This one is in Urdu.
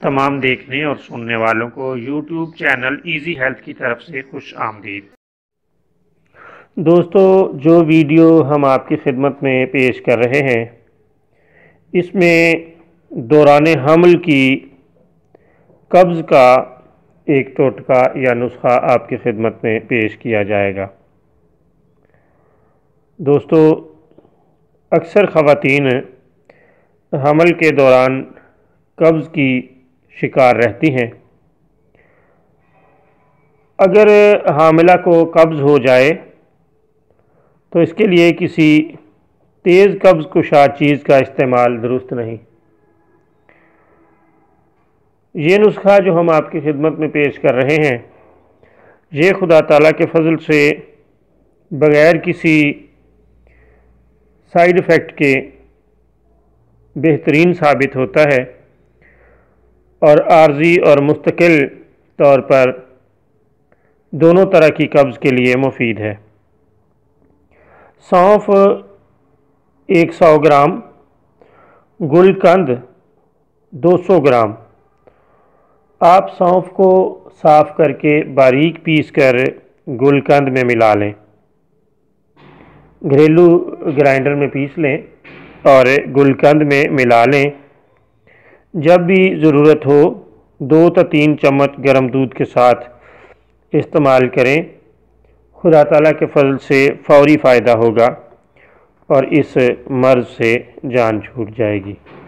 تمام دیکھنے اور سننے والوں کو یوٹیوب چینل ایزی ہیلتھ کی طرف سے خوش آمدید۔ دوستو، جو ویڈیو ہم آپ کی خدمت میں پیش کر رہے ہیں اس میں دوران حمل کی قبض کا ایک ٹوٹکا یا نسخہ آپ کی خدمت میں پیش کیا جائے گا۔ دوستو، اکثر خواتین حمل کے دوران قبض کی شکار رہتی ہیں۔ اگر حاملہ کو قبض ہو جائے تو اس کے لیے کسی تیز قبض کشا چیز کا استعمال درست نہیں۔ یہ نسخہ جو ہم آپ کی خدمت میں پیش کر رہے ہیں یہ خدا تعالیٰ کے فضل سے بغیر کسی سائیڈ ایفیکٹ کے بہترین ثابت ہوتا ہے اور عارضی اور مستقل طور پر دونوں طرح کی قبض کے لیے مفید ہے۔ سونف 100 گرام، گل قند 200 گرام۔ آپ سونف کو صاف کر کے باریک پیس کر گل قند میں ملا لیں، گھریلو گرائنڈر میں پیس لیں اور گل قند میں ملا لیں۔ جب بھی ضرورت ہو 2 تا 3 چمچ گرم دودھ کے ساتھ استعمال کریں۔ خدا تعالیٰ کے فضل سے فوری فائدہ ہوگا اور اس مرض سے جان چھوٹ جائے گی۔